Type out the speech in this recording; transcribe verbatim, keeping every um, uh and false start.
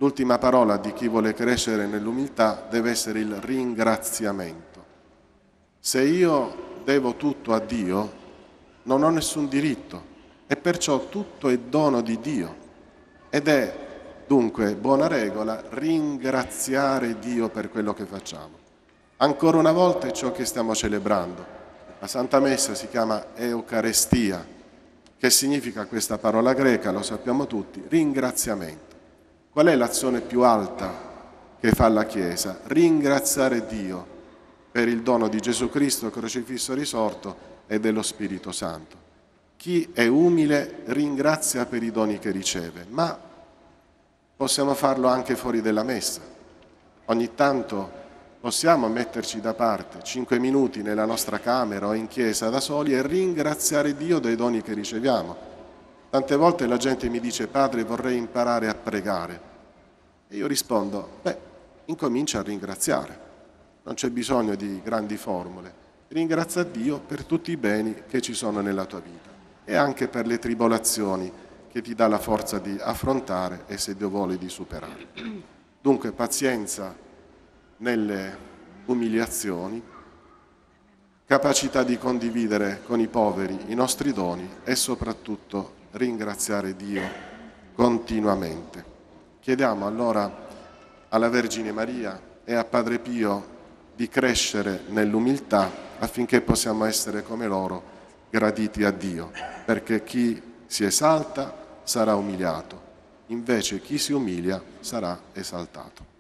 L'ultima parola di chi vuole crescere nell'umiltà deve essere il ringraziamento. Se io devo tutto a Dio, non ho nessun diritto e perciò tutto è dono di Dio. Ed è dunque buona regola ringraziare Dio per quello che facciamo. Ancora una volta è ciò che stiamo celebrando. La Santa Messa si chiama Eucarestia, che significa questa parola greca, lo sappiamo tutti, ringraziamento. Qual è l'azione più alta che fa la Chiesa? Ringraziare Dio per il dono di Gesù Cristo, crocifisso risorto, e dello Spirito Santo. Chi è umile ringrazia per i doni che riceve, ma possiamo farlo anche fuori della Messa. Ogni tanto possiamo metterci da parte cinque minuti nella nostra camera o in chiesa da soli e ringraziare Dio dei doni che riceviamo. Tante volte la gente mi dice: padre, vorrei imparare a pregare. E io rispondo: beh, incomincia a ringraziare. Non c'è bisogno di grandi formule. Ringrazia Dio per tutti i beni che ci sono nella tua vita e anche per le tribolazioni che ti dà la forza di affrontare e, se Dio vuole, di superare. Dunque, pazienza nelle umiliazioni, capacità di condividere con i poveri i nostri doni e soprattutto ringraziare Dio continuamente. Chiediamo allora alla Vergine Maria e a Padre Pio di crescere nell'umiltà affinché possiamo essere come loro graditi a Dio, perché chi si esalta sarà umiliato, invece chi si umilia sarà esaltato.